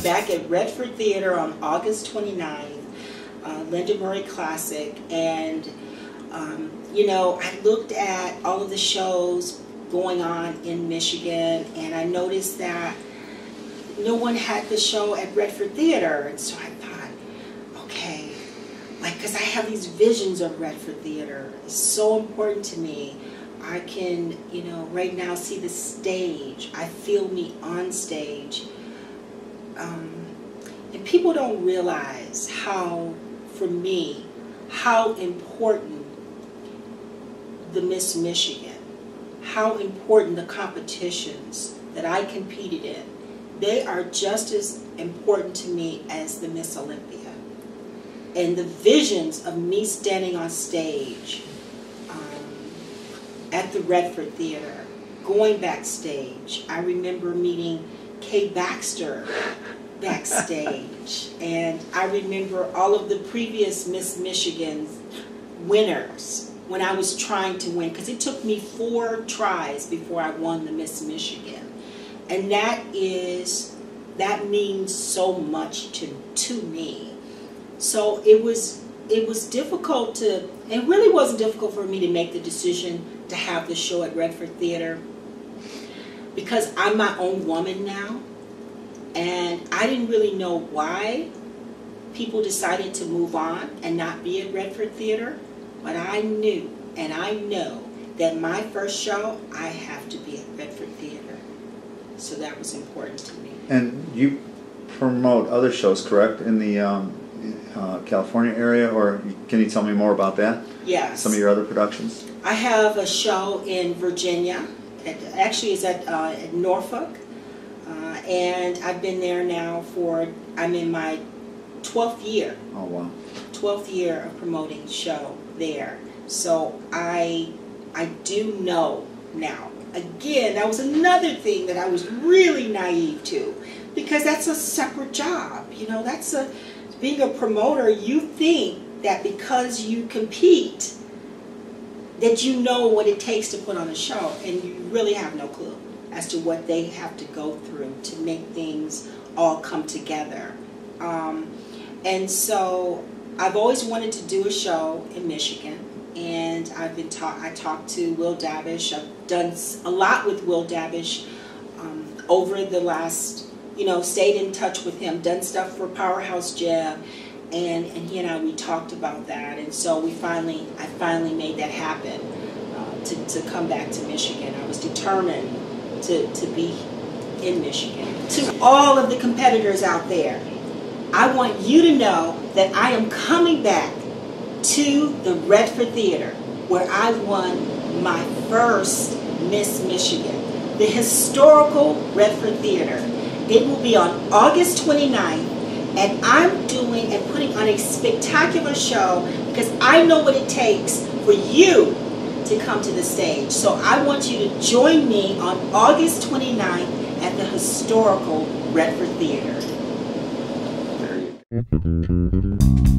back at Redford Theatre on August 29th, Lenda Murray Classic, and you know, I looked at all of the shows going on in Michigan, and I noticed that no one had the show at Redford Theatre, and so I thought, okay, like, because I have these visions of Redford Theatre. It's so important to me. I can, you know, right now see the stage. I feel me on stage. And people don't realize how, for me, how important the Miss Michigan, how important the competitions that I competed in, they are just as important to me as the Miss Olympia. And the visions of me standing on stage at the Redford Theatre, going backstage. I remember meeting Kay Baxter backstage, and I remember all of the previous Miss Michigan winners when I was trying to win, because it took me 4 tries before I won the Miss Michigan. And that means so much to me. So it was difficult to, it really wasn't difficult for me to make the decision to have the show at Redford Theatre, because I'm my own woman now, and I didn't really know why people decided to move on and not be at Redford Theatre, but I knew, and I know, that my first show, I have to be at Redford Theatre. So that was important to me. And you promote other shows, correct, in the California area, or can you tell me more about that? Yes. Some of your other productions? I have a show in Virginia. It actually is at Norfolk. And I've been there now for, I'm in my 12th year. Oh, wow. 12th year of promoting the show there. So I do know now. Again, that was another thing that I was really naive to, because that's a separate job. You know, being a promoter, you think that because you compete, that you know what it takes to put on a show, and you really have no clue as to what they have to go through to make things all come together. And so I've always wanted to do a show in Michigan, and I talked to Will Davish. I've done a lot with Will Davish over the last, you know, stayed in touch with him, done stuff for Powerhouse Jam, and he and I, we talked about that, and so I finally made that happen, to come back to Michigan. I was determined to be in Michigan. To all of the competitors out there, I want you to know that I am coming back to the Redford Theatre, where I won my first Miss Michigan, the historical Redford Theatre. It will be on August 29th, and I'm doing and putting on a spectacular show, because I know what it takes for you to come to the stage. So I want you to join me on August 29th at the historical Redford Theatre.